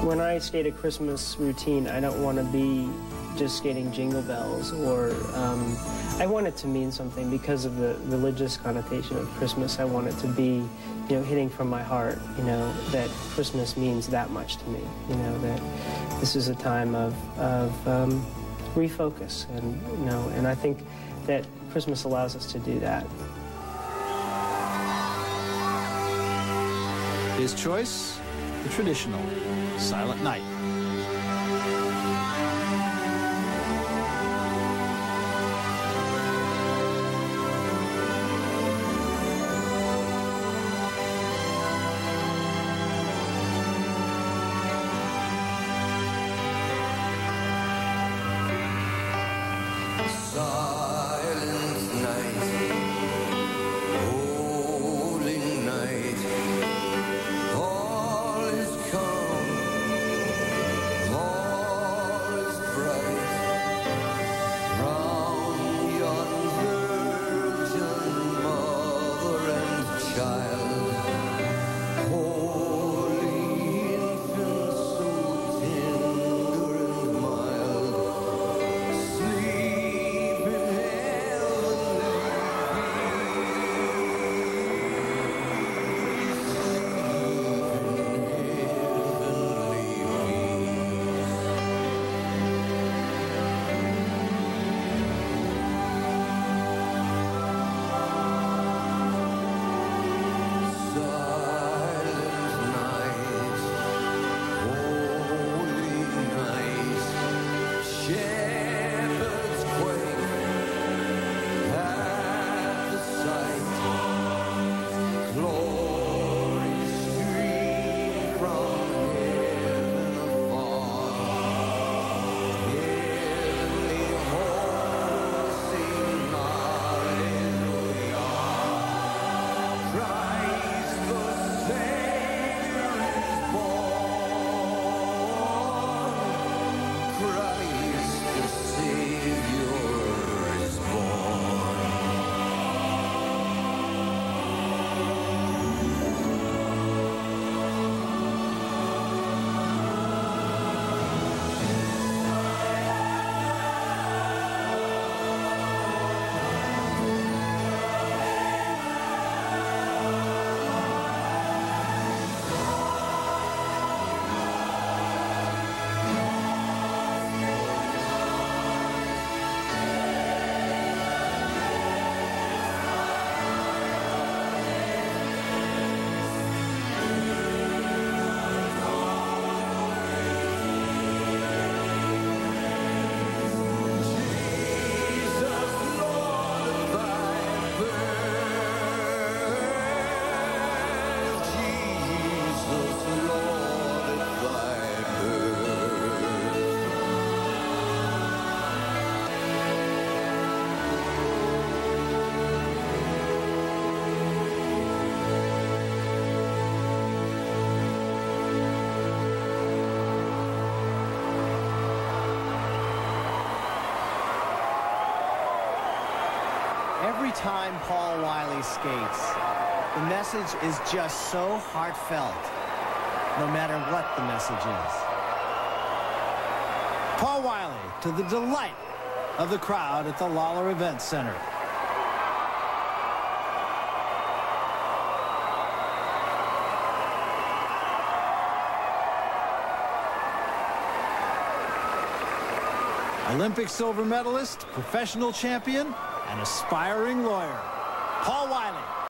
When I state a Christmas routine, I don't want to be just skating Jingle Bells, or I want it to mean something because of the religious connotation of Christmas. I want it to be, you know, hitting from my heart, you know, that Christmas means that much to me, you know, that this is a time of refocus, and, you know, and I think that Christmas allows us to do that. His choice, the traditional Silent Night. Every time Paul Wiley skates, the message is just so heartfelt, no matter what the message is. Paul Wiley, to the delight of the crowd at the Lawler Event Center. Olympic silver medalist, professional champion, and aspiring lawyer, Paul Wiley.